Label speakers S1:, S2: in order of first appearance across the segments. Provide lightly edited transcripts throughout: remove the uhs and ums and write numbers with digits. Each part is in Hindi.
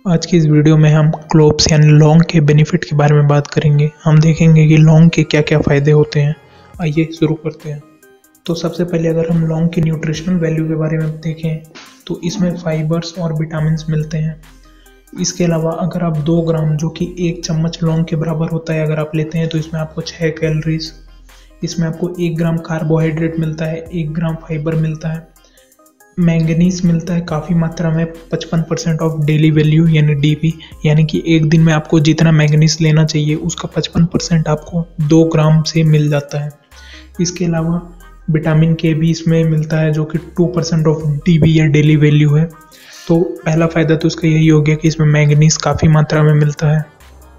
S1: आज की इस वीडियो में हम क्लोव्स यानी लौंग के बेनिफिट के बारे में बात करेंगे। हम देखेंगे कि लौंग के क्या क्या फ़ायदे होते हैं। आइए शुरू करते हैं। तो सबसे पहले अगर हम लौंग की न्यूट्रिशनल वैल्यू के बारे में देखें तो इसमें फाइबर्स और विटामिन्स मिलते हैं। इसके अलावा अगर आप 2 ग्राम जो कि 1 चम्मच लौंग के बराबर होता है अगर आप लेते हैं तो इसमें आपको 6 कैलोरीज, इसमें आपको 1 ग्राम कार्बोहाइड्रेट मिलता है, 1 ग्राम फाइबर मिलता है, मैंगनीज मिलता है काफ़ी मात्रा में 55% ऑफ डेली वैल्यू यानी डीपी, यानी कि एक दिन में आपको जितना मैंगनीज लेना चाहिए उसका 55% आपको 2 ग्राम से मिल जाता है। इसके अलावा विटामिन के भी इसमें मिलता है जो कि 2% ऑफ डीबी या डेली वैल्यू है। तो पहला फ़ायदा तो इसका यही हो गया कि इसमें मैंगनीज काफ़ी मात्रा में मिलता है।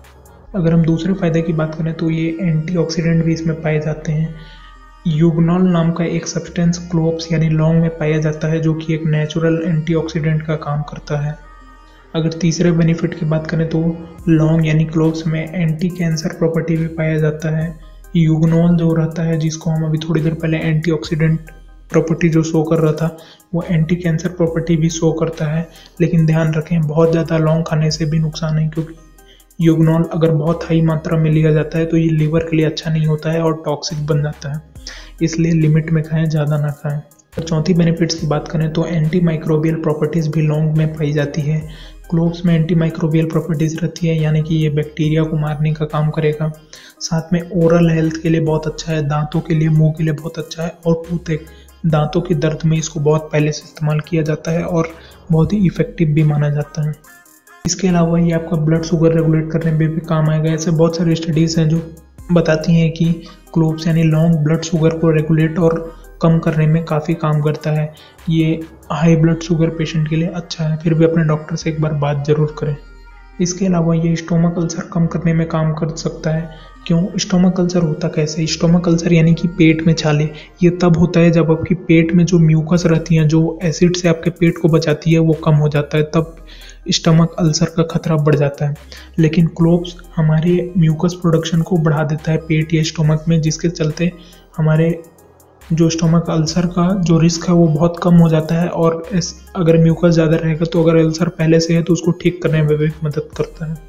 S1: अगर हम दूसरे फ़ायदे की बात करें तो ये एंटीऑक्सीडेंट भी इसमें पाए जाते हैं। यूग्नॉल नाम का एक सब्सटेंस क्लोव्स यानी लौंग में पाया जाता है जो कि एक नेचुरल एंटीऑक्सीडेंट का काम करता है। अगर तीसरे बेनिफिट की बात करें तो लौंग यानी क्लोव्स में एंटी कैंसर प्रॉपर्टी भी पाया जाता है। यूग्नॉल जो रहता है जिसको हम अभी थोड़ी देर पहले एंटीऑक्सीडेंट प्रॉपर्टी जो शो कर रहा था वो एंटी कैंसर प्रॉपर्टी भी शो करता है। लेकिन ध्यान रखें बहुत ज़्यादा लौंग खाने से भी नुकसान है, क्योंकि यूग्नॉल अगर बहुत हाई मात्रा में लिया जाता है तो ये लीवर के लिए अच्छा नहीं होता है और टॉक्सिक बन जाता है, इसलिए लिमिट में खाएं, ज़्यादा ना खाएं। और चौथी बेनिफिट्स की बात करें तो एंटी माइक्रोबियल प्रॉपर्टीज़ भी लौंग में पाई जाती है। क्लोव्स में एंटी माइक्रोबियल प्रॉपर्टीज़ रहती है, यानी कि ये बैक्टीरिया को मारने का काम करेगा। साथ में ओरल हेल्थ के लिए बहुत अच्छा है, दांतों के लिए, मुंह के लिए बहुत अच्छा है। और टूथ दांतों के दर्द में इसको बहुत पहले से इस्तेमाल किया जाता है और बहुत ही इफ़ेक्टिव भी माना जाता है। इसके अलावा ये आपका ब्लड शुगर रेगुलेट करने में भी काम आएगा। ऐसे बहुत सारी स्टडीज़ हैं जो बताती हैं कि क्लोव्स यानी लौंग ब्लड शुगर को रेगुलेट और कम करने में काफ़ी काम करता है। ये हाई ब्लड शुगर पेशेंट के लिए अच्छा है, फिर भी अपने डॉक्टर से एक बार बात ज़रूर करें। इसके अलावा ये स्टोमक अल्सर कम करने में काम कर सकता है। क्यों? स्टोमक अल्सर होता कैसे? स्टोमक अल्सर यानी कि पेट में छाले, ये तब होता है जब आपकी पेट में जो म्यूकस रहती हैं जो एसिड से आपके पेट को बचाती है वो कम हो जाता है, तब स्टमक अल्सर का खतरा बढ़ जाता है। लेकिन क्लोव्स हमारे म्यूकस प्रोडक्शन को बढ़ा देता है पेट या स्टोमक में, जिसके चलते हमारे जो स्टोमक अल्सर का जो रिस्क है वो बहुत कम हो जाता है। और अगर म्यूकस ज़्यादा रहेगा तो अगर अल्सर पहले से है तो उसको ठीक करने में भी मदद करता है।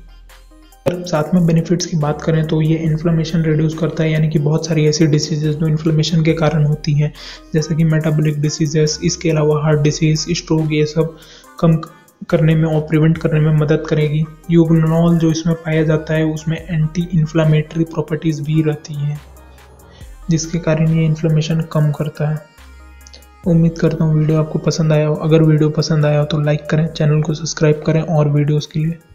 S1: साथ में बेनिफिट्स की बात करें तो ये इन्फ्लेमेशन रिड्यूस करता है, यानी कि बहुत सारी ऐसी डिसीजेज जो इन्फ्लेमेशन के कारण होती हैं जैसे कि मेटाबॉलिक डिसीजेस, इसके अलावा हार्ट डिसीज, स्ट्रोक, ये सब कम करने में और प्रिवेंट करने में मदद करेगी। यूग्नॉल जो इसमें पाया जाता है उसमें एंटी इन्फ्लामेटरी प्रॉपर्टीज़ भी रहती हैं जिसके कारण ये इन्फ्लेमेशन कम करता है। उम्मीद करता हूँ वीडियो आपको पसंद आया हो। अगर वीडियो पसंद आया हो तो लाइक करें, चैनल को सब्सक्राइब करें और वीडियोस के लिए